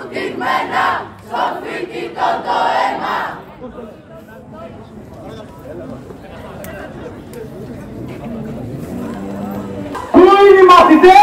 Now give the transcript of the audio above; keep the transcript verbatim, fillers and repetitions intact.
τυμμένα στο φοιτητό το αίμα. Πού είναι οι μαθητές?